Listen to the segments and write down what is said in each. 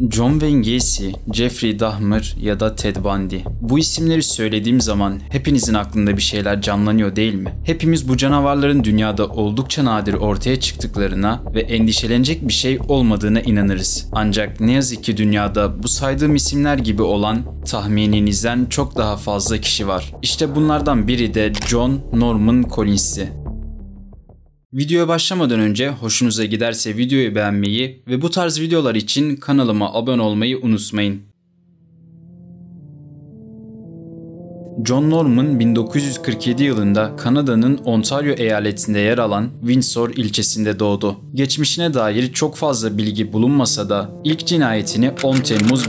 John Wayne Gacy, Jeffrey Dahmer ya da Ted Bundy. Bu isimleri söylediğim zaman hepinizin aklında bir şeyler canlanıyor değil mi? Hepimiz bu canavarların dünyada oldukça nadir ortaya çıktıklarına ve endişelenecek bir şey olmadığına inanırız. Ancak ne yazık ki dünyada bu saydığım isimler gibi olan tahmininizden çok daha fazla kişi var. İşte bunlardan biri de John Norman Collins'i. Videoya başlamadan önce hoşunuza giderse videoyu beğenmeyi ve bu tarz videolar için kanalıma abone olmayı unutmayın. John Norman 1947 yılında Kanada'nın Ontario eyaletinde yer alan Windsor ilçesinde doğdu. Geçmişine dair çok fazla bilgi bulunmasa da ilk cinayetini 10 Temmuz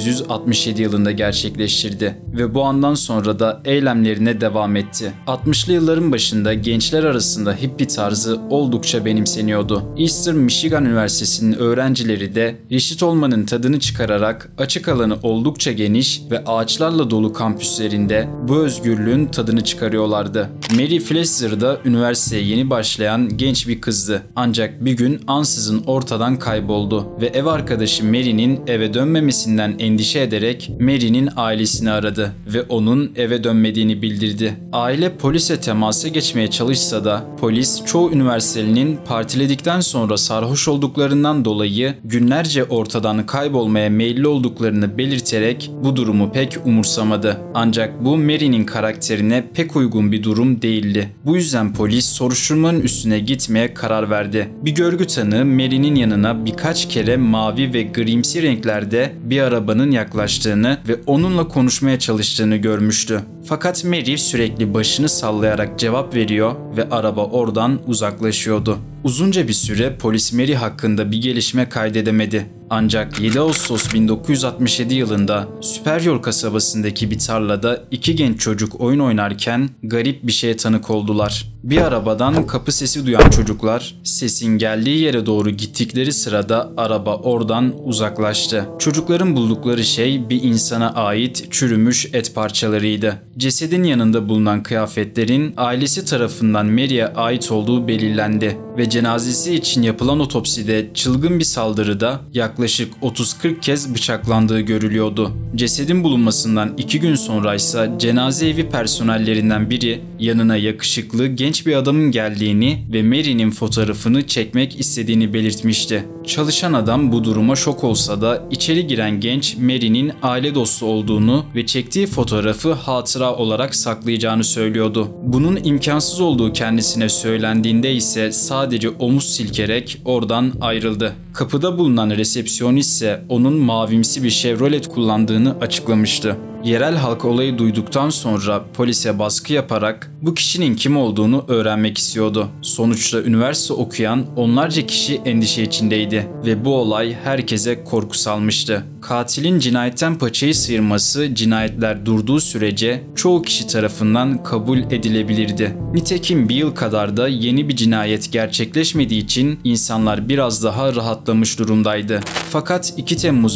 1967 yılında gerçekleştirdi ve bu andan sonra da eylemlerine devam etti. 60'lı yılların başında gençler arasında hippie tarzı oldukça benimseniyordu. Eastern Michigan Üniversitesi'nin öğrencileri de reşit olmanın tadını çıkararak açık alanı oldukça geniş ve ağaçlarla dolu kampüslerinde bu özgürlüğün tadını çıkarıyorlardı. Mary Fletcher da üniversiteye yeni başlayan genç bir kızdı. Ancak bir gün ansızın ortadan kayboldu ve ev arkadaşı Mary'nin eve dönmemesinden endişe ederek Mary'nin ailesini aradı ve onun eve dönmediğini bildirdi. Aile polise temasa geçmeye çalışsa da polis çoğu üniversitelinin partiledikten sonra sarhoş olduklarından dolayı günlerce ortadan kaybolmaya meyilli olduklarını belirterek bu durumu pek umursamadı. Ancak bu Mary'nin karakterine pek uygun bir durum değildi. Bu yüzden polis soruşturmanın üstüne gitmeye karar verdi. Bir görgü tanığı Mary'nin yanına birkaç kere mavi ve grimsi renklerde bir arabanın yaklaştığını ve onunla konuşmaya çalıştığını görmüştü. Fakat Mary sürekli başını sallayarak cevap veriyor ve araba oradan uzaklaşıyordu. Uzunca bir süre polis Mary hakkında bir gelişme kaydedemedi. Ancak 7 Ağustos 1967 yılında Superior kasabasındaki bir tarlada iki genç çocuk oyun oynarken garip bir şeye tanık oldular. Bir arabadan kapı sesi duyan çocuklar sesin geldiği yere doğru gittikleri sırada araba oradan uzaklaştı. Çocukların buldukları şey bir insana ait çürümüş et parçalarıydı. Cesedin yanında bulunan kıyafetlerin ailesi tarafından Mary'e ait olduğu belirlendi ve cenazesi için yapılan otopside çılgın bir saldırıda yaklaşık 30-40 kez bıçaklandığı görülüyordu. Cesedin bulunmasından 2 gün sonra ise cenaze evi personellerinden biri yanına yakışıklı genç bir adamın geldiğini ve Mary'nin fotoğrafını çekmek istediğini belirtmişti. Çalışan adam bu duruma şok olsa da içeri giren genç Mary'nin aile dostu olduğunu ve çektiği fotoğrafı hatıra olarak saklayacağını söylüyordu. Bunun imkansız olduğu kendisine söylendiğinde ise sadece omuz silkerek oradan ayrıldı. Kapıda bulunan resepsiyonist ise onun mavimsi bir Chevrolet kullandığını açıklamıştı. Yerel halk olayı duyduktan sonra polise baskı yaparak bu kişinin kim olduğunu öğrenmek istiyordu. Sonuçta üniversite okuyan onlarca kişi endişe içindeydi ve bu olay herkese korku salmıştı. Katilin cinayetten paçayı sıyırması cinayetler durduğu sürece çoğu kişi tarafından kabul edilebilirdi. Nitekim bir yıl kadar da yeni bir cinayet gerçekleşmediği için insanlar biraz daha rahatlamış durumdaydı. Fakat 2 Temmuz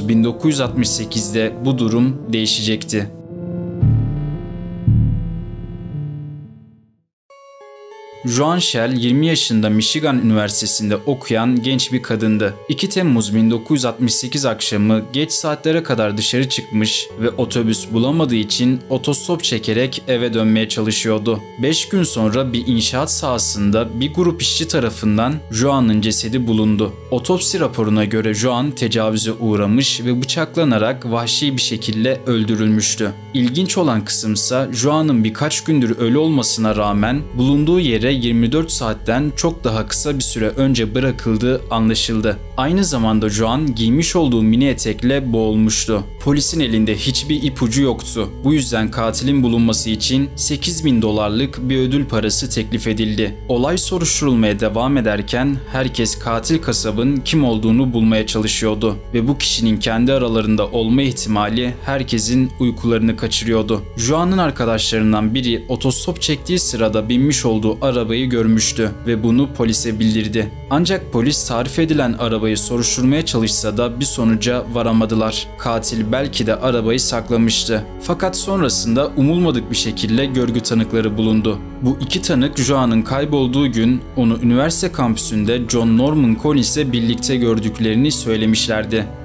1968'de bu durum değişecekti. Joan Shell 20 yaşında Michigan Üniversitesi'nde okuyan genç bir kadındı. 2 Temmuz 1968 akşamı geç saatlere kadar dışarı çıkmış ve otobüs bulamadığı için otostop çekerek eve dönmeye çalışıyordu. 5 gün sonra bir inşaat sahasında bir grup işçi tarafından Joan'ın cesedi bulundu. Otopsi raporuna göre Joan tecavüze uğramış ve bıçaklanarak vahşi bir şekilde öldürülmüştü. İlginç olan kısımsa Joan'ın birkaç gündür ölü olmasına rağmen bulunduğu yere 24 saatten çok daha kısa bir süre önce bırakıldığı anlaşıldı. Aynı zamanda Joan giymiş olduğu mini etekle boğulmuştu. Polisin elinde hiçbir ipucu yoktu. Bu yüzden katilin bulunması için $8.000 bir ödül parası teklif edildi. Olay soruşturulmaya devam ederken herkes katil kasabın kim olduğunu bulmaya çalışıyordu ve bu kişinin kendi aralarında olma ihtimali herkesin uykularını kaçırıyordu. Joan'ın arkadaşlarından biri otostop çektiği sırada binmiş olduğu arabayı görmüştü ve bunu polise bildirdi. Ancak polis tarif edilen arabayı soruşturmaya çalışsa da bir sonuca varamadılar. Katil belki de arabayı saklamıştı. Fakat sonrasında umulmadık bir şekilde görgü tanıkları bulundu. Bu iki tanık Joan'ın kaybolduğu gün onu üniversite kampüsünde John Norman Collins'le birlikte gördüklerini söylemişlerdi.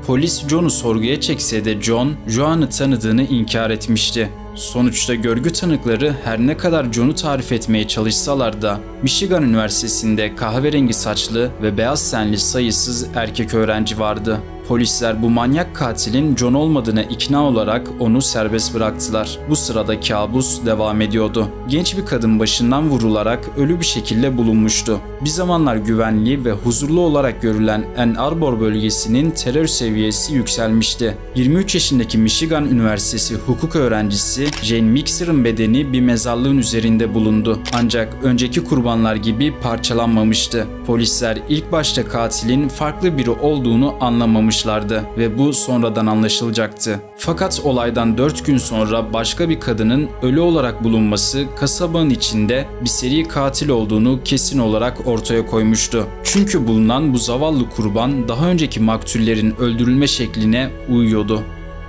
Polis John'u sorguya çekse de John, Joan'ı tanıdığını inkar etmişti. Sonuçta görgü tanıkları her ne kadar John'u tarif etmeye çalışsalar da Michigan Üniversitesi'nde kahverengi saçlı ve beyaz tenli sayısız erkek öğrenci vardı. Polisler bu manyak katilin John olmadığına ikna olarak onu serbest bıraktılar. Bu sırada kabus devam ediyordu. Genç bir kadın başından vurularak ölü bir şekilde bulunmuştu. Bir zamanlar güvenli ve huzurlu olarak görülen Ann Arbor bölgesinin terör seviyesi yükselmişti. 23 yaşındaki Michigan Üniversitesi hukuk öğrencisi Jane Mixer'ın bedeni bir mezarlığın üzerinde bulundu. Ancak önceki kurbanlar gibi parçalanmamıştı. Polisler ilk başta katilin farklı biri olduğunu anlamamıştı ve bu sonradan anlaşılacaktı. Fakat olaydan 4 gün sonra başka bir kadının ölü olarak bulunması kasabanın içinde bir seri katil olduğunu kesin olarak ortaya koymuştu. Çünkü bulunan bu zavallı kurban daha önceki maktullerin öldürülme şekline uyuyordu.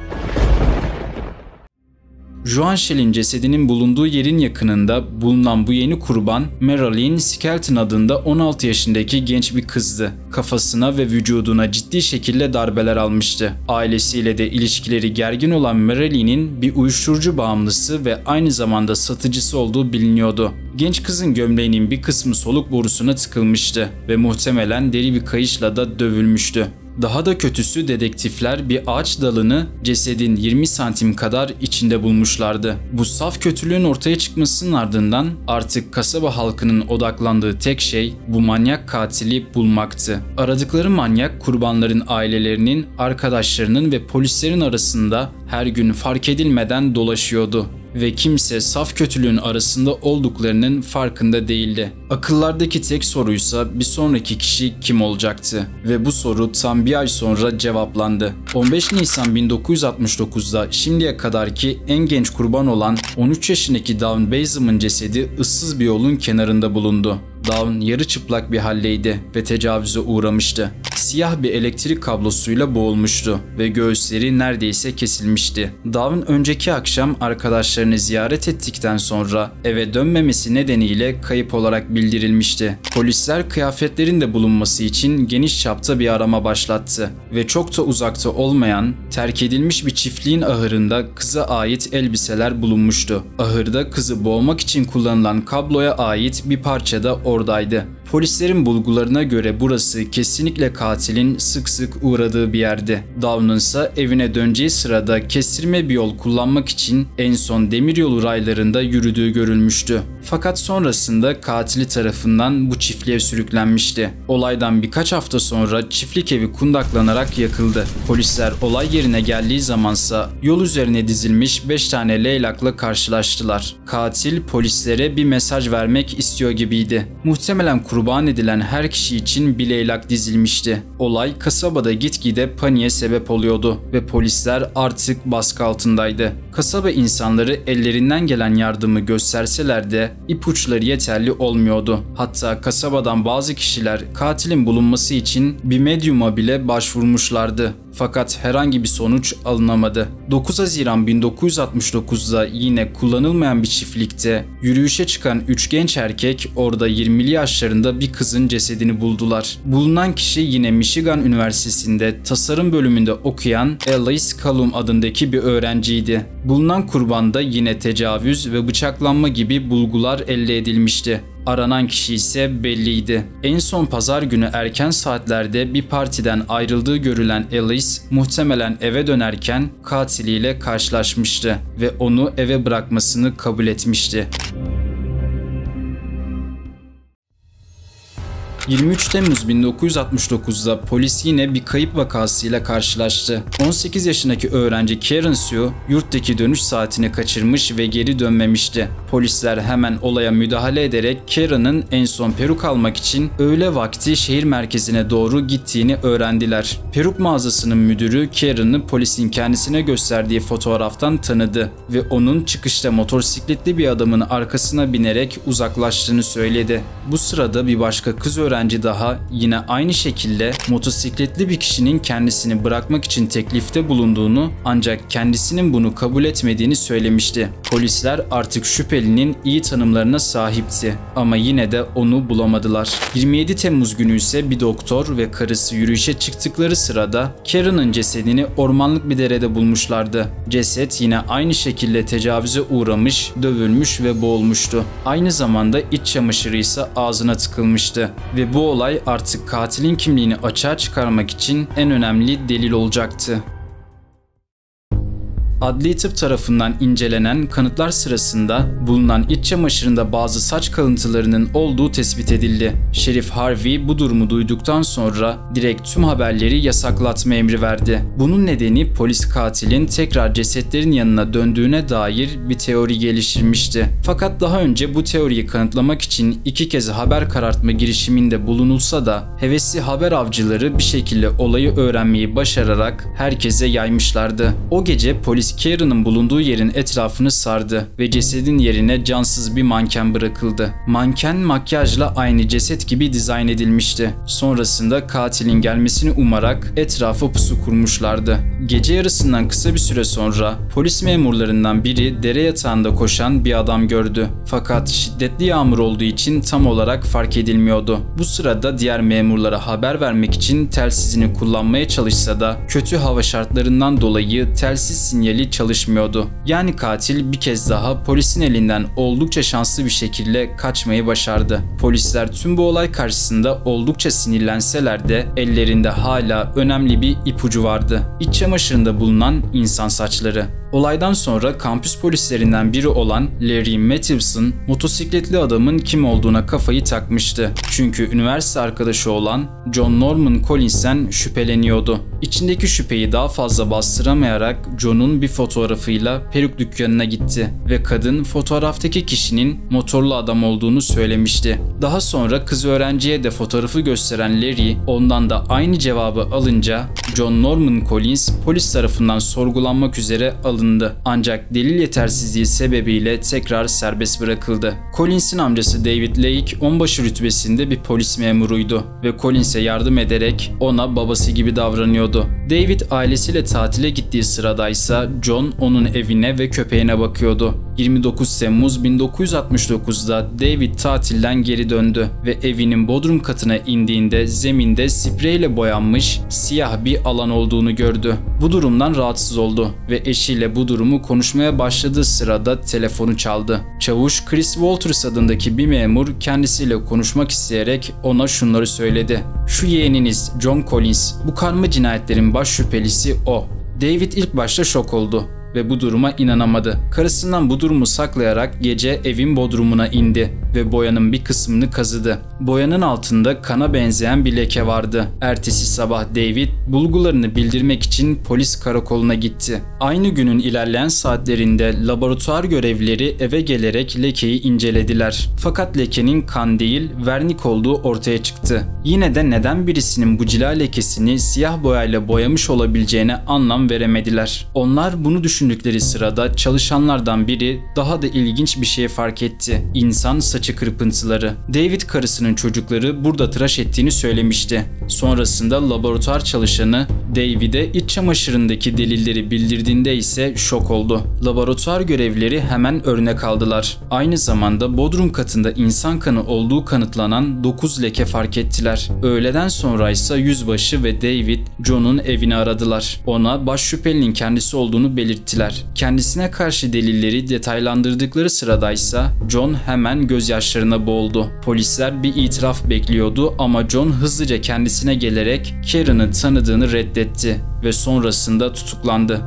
Joan Shell'in cesedinin bulunduğu yerin yakınında bulunan bu yeni kurban Marilyn Skelton adında 16 yaşındaki genç bir kızdı. Kafasına ve vücuduna ciddi şekilde darbeler almıştı. Ailesiyle de ilişkileri gergin olan Marilyn'in bir uyuşturucu bağımlısı ve aynı zamanda satıcısı olduğu biliniyordu. Genç kızın gömleğinin bir kısmı soluk borusuna tıkılmıştı ve muhtemelen deri bir kayışla da dövülmüştü. Daha da kötüsü dedektifler bir ağaç dalını cesedin 20 santim kadar içinde bulmuşlardı. Bu saf kötülüğün ortaya çıkmasının ardından artık kasaba halkının odaklandığı tek şey bu manyak katili bulmaktı. Aradıkları manyak kurbanların ailelerinin, arkadaşlarının ve polislerin arasında her gün fark edilmeden dolaşıyordu. Ve kimse saf kötülüğün arasında olduklarının farkında değildi. Akıllardaki tek soruysa bir sonraki kişi kim olacaktı? Ve bu soru tam bir ay sonra cevaplandı. 15 Nisan 1969'da şimdiye kadarki en genç kurban olan 13 yaşındaki Dawn Basim'in cesedi ıssız bir yolun kenarında bulundu. Dawn yarı çıplak bir haldeydi ve tecavüze uğramıştı. Siyah bir elektrik kablosuyla boğulmuştu ve göğüsleri neredeyse kesilmişti. Dawn önceki akşam arkadaşlarını ziyaret ettikten sonra eve dönmemesi nedeniyle kayıp olarak bildirilmişti. Polisler kıyafetlerin de bulunması için geniş çapta bir arama başlattı ve çok da uzakta olmayan terk edilmiş bir çiftliğin ahırında kıza ait elbiseler bulunmuştu. Ahırda kızı boğmak için kullanılan kabloya ait bir parça da oradaydı. Polislerin bulgularına göre burası kesinlikle katilin sık sık uğradığı bir yerdi. Dawn'un ise evine döneceği sırada kestirme bir yol kullanmak için en son demiryolu raylarında yürüdüğü görülmüştü. Fakat sonrasında katili tarafından bu çiftliğe sürüklenmişti. Olaydan birkaç hafta sonra çiftlik evi kundaklanarak yakıldı. Polisler olay yerine geldiği zamansa yol üzerine dizilmiş 5 tane leylakla karşılaştılar. Katil polislere bir mesaj vermek istiyor gibiydi. Muhtemelen kurban edilen her kişi için bir leylak dizilmişti. Olay kasabada gitgide paniğe sebep oluyordu ve polisler artık baskı altındaydı. Kasaba insanları ellerinden gelen yardımı gösterseler de ipuçları yeterli olmuyordu. Hatta kasabadan bazı kişiler katilin bulunması için bir medyuma bile başvurmuşlardı. Fakat herhangi bir sonuç alınamadı. 9 Haziran 1969'da yine kullanılmayan bir çiftlikte yürüyüşe çıkan 3 genç erkek orada 20'li yaşlarında bir kızın cesedini buldular. Bulunan kişi yine Michigan Üniversitesi'nde tasarım bölümünde okuyan Alice Callum adındaki bir öğrenciydi. Bulunan kurbanda yine tecavüz ve bıçaklanma gibi bulgular elde edilmişti. Aranan kişi ise belliydi. En son pazar günü erken saatlerde bir partiden ayrıldığı görülen Alice muhtemelen eve dönerken katiliyle karşılaşmıştı ve onu eve bırakmasını kabul etmişti. 23 Temmuz 1969'da polis yine bir kayıp vakasıyla karşılaştı. 18 yaşındaki öğrenci Karen Sue yurttaki dönüş saatini kaçırmış ve geri dönmemişti. Polisler hemen olaya müdahale ederek Karen'ın en son peruk almak için öğle vakti şehir merkezine doğru gittiğini öğrendiler. Peruk mağazasının müdürü Karen'ı polisin kendisine gösterdiği fotoğraftan tanıdı ve onun çıkışta motosikletli bir adamın arkasına binerek uzaklaştığını söyledi. Bu sırada bir başka kız öğrenci öğrenci daha yine aynı şekilde motosikletli bir kişinin kendisini bırakmak için teklifte bulunduğunu ancak kendisinin bunu kabul etmediğini söylemişti. Polisler artık şüphelinin iyi tanımlarına sahipti ama yine de onu bulamadılar. 27 Temmuz günü ise bir doktor ve karısı yürüyüşe çıktıkları sırada Karen'ın cesedini ormanlık bir derede bulmuşlardı. Ceset yine aynı şekilde tecavüze uğramış, dövülmüş ve boğulmuştu. Aynı zamanda iç çamaşırı ise ağzına tıkılmıştı ve bu olay artık katilin kimliğini açığa çıkarmak için en önemli delil olacaktı. Adli tıp tarafından incelenen kanıtlar sırasında bulunan iç çamaşırında bazı saç kalıntılarının olduğu tespit edildi. Şerif Harvey bu durumu duyduktan sonra direkt tüm haberleri yasaklatma emri verdi. Bunun nedeni polis katilin tekrar cesetlerin yanına döndüğüne dair bir teori geliştirmişti. Fakat daha önce bu teoriyi kanıtlamak için 2 kez haber karartma girişiminde bulunulsa da hevesli haber avcıları bir şekilde olayı öğrenmeyi başararak herkese yaymışlardı. O gece polis Karen'ın bulunduğu yerin etrafını sardı ve cesedin yerine cansız bir manken bırakıldı. Manken makyajla aynı ceset gibi dizayn edilmişti. Sonrasında katilin gelmesini umarak etrafa pusu kurmuşlardı. Gece yarısından kısa bir süre sonra polis memurlarından biri dere yatağında koşan bir adam gördü. Fakat şiddetli yağmur olduğu için tam olarak fark edilmiyordu. Bu sırada diğer memurlara haber vermek için telsizini kullanmaya çalışsa da kötü hava şartlarından dolayı telsiz sinyali çalışmıyordu. Yani katil bir kez daha polisin elinden oldukça şanslı bir şekilde kaçmayı başardı. Polisler tüm bu olay karşısında oldukça sinirlenseler de ellerinde hala önemli bir ipucu vardı. İç çamaşırında bulunan insan saçları. Olaydan sonra kampüs polislerinden biri olan Larry Matthewson motosikletli adamın kim olduğuna kafayı takmıştı. Çünkü üniversite arkadaşı olan John Norman Collins'ten şüpheleniyordu. İçindeki şüpheyi daha fazla bastıramayarak John'un bir fotoğrafıyla peruk dükkanına gitti ve kadın fotoğraftaki kişinin motorlu adam olduğunu söylemişti. Daha sonra kız öğrenciye de fotoğrafı gösteren Larry ondan da aynı cevabı alınca John Norman Collins polis tarafından sorgulanmak üzere alındı. Ancak delil yetersizliği sebebiyle tekrar serbest bırakıldı. Collins'in amcası David Lake onbaşı rütbesinde bir polis memuruydu ve Collins'e yardım ederek ona babası gibi davranıyordu. David ailesiyle tatile gittiği sıradaysa John onun evine ve köpeğine bakıyordu. 29 Temmuz 1969'da David tatilden geri döndü ve evinin bodrum katına indiğinde zeminde spreyle boyanmış siyah bir alan olduğunu gördü. Bu durumdan rahatsız oldu ve eşiyle bu durumu konuşmaya başladığı sırada telefonu çaldı. Çavuş Chris Walters adındaki bir memur kendisiyle konuşmak isteyerek ona şunları söyledi. "Şu yeğeniniz John Collins, bu karma cinayetlerin baş şüphelisi o." David ilk başta şok oldu ve bu duruma inanamadı. Karısından bu durumu saklayarak gece evin bodrumuna indi ve boyanın bir kısmını kazıdı. Boyanın altında kana benzeyen bir leke vardı. Ertesi sabah David bulgularını bildirmek için polis karakoluna gitti. Aynı günün ilerleyen saatlerinde laboratuvar görevlileri eve gelerek lekeyi incelediler. Fakat lekenin kan değil, vernik olduğu ortaya çıktı. Yine de neden birisinin bu cila lekesini siyah boyayla boyamış olabileceğine anlam veremediler. Onlar bunu düşündükleri sırada çalışanlardan biri daha da ilginç bir şey fark etti. İnsan saçı kırpıntıları. David karısının çocukları burada tıraş ettiğini söylemişti. Sonrasında laboratuvar çalışanı David'e iç çamaşırındaki delilleri bildirdiğinde ise şok oldu. Laboratuvar görevlileri hemen örnek aldılar. Aynı zamanda bodrum katında insan kanı olduğu kanıtlanan 9 leke fark ettiler. Öğleden sonra ise yüzbaşı ve David John'un evini aradılar. Ona baş şüphelinin kendisi olduğunu belirttiler. Kendisine karşı delilleri detaylandırdıkları sıradaysa John hemen gözyaşlarına boğuldu. Polisler bir itiraf bekliyordu ama John hızlıca kendisine gelerek Karen'ı tanıdığını reddetti ve sonrasında tutuklandı.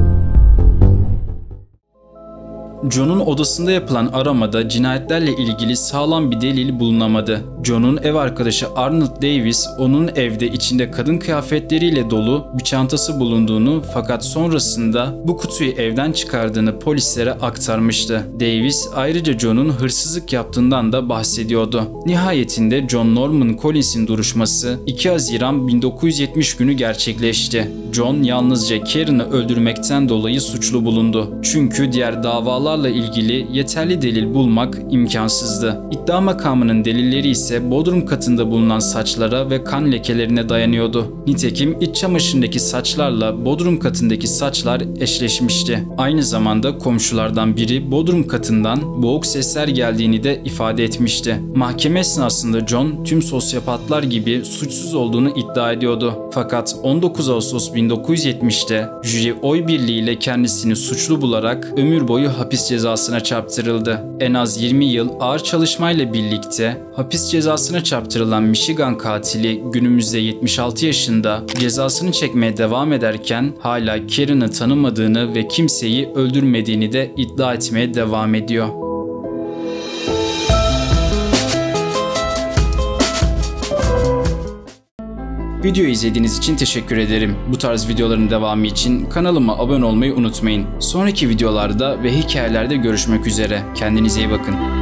John'un odasında yapılan aramada cinayetlerle ilgili sağlam bir delil bulunamadı. John'un ev arkadaşı Arnold Davis onun evde içinde kadın kıyafetleriyle dolu bir çantası bulunduğunu fakat sonrasında bu kutuyu evden çıkardığını polislere aktarmıştı. Davis ayrıca John'un hırsızlık yaptığından da bahsediyordu. Nihayetinde John Norman Collins'in duruşması 2 Haziran 1970 günü gerçekleşti. John yalnızca Karen'ı öldürmekten dolayı suçlu bulundu. Çünkü diğer davalar iddialarla ilgili yeterli delil bulmak imkansızdı. İddia makamının delilleri ise bodrum katında bulunan saçlara ve kan lekelerine dayanıyordu. Nitekim iç çamaşırındaki saçlarla bodrum katındaki saçlar eşleşmişti. Aynı zamanda komşulardan biri bodrum katından boğuk sesler geldiğini de ifade etmişti. Mahkeme esnasında John tüm sosyopatlar gibi suçsuz olduğunu iddia ediyordu. Fakat 19 Ağustos 1970'te jüri oy birliğiyle kendisini suçlu bularak ömür boyu hapis cezasına çarptırıldı. En az 20 yıl ağır çalışmayla birlikte hapis cezasına çarptırılan Michigan katili günümüzde 76 yaşında cezasını çekmeye devam ederken hala Karen'ı tanımadığını ve kimseyi öldürmediğini de iddia etmeye devam ediyor. Videoyu izlediğiniz için teşekkür ederim. Bu tarz videoların devamı için kanalıma abone olmayı unutmayın. Sonraki videolarda ve hikayelerde görüşmek üzere. Kendinize iyi bakın.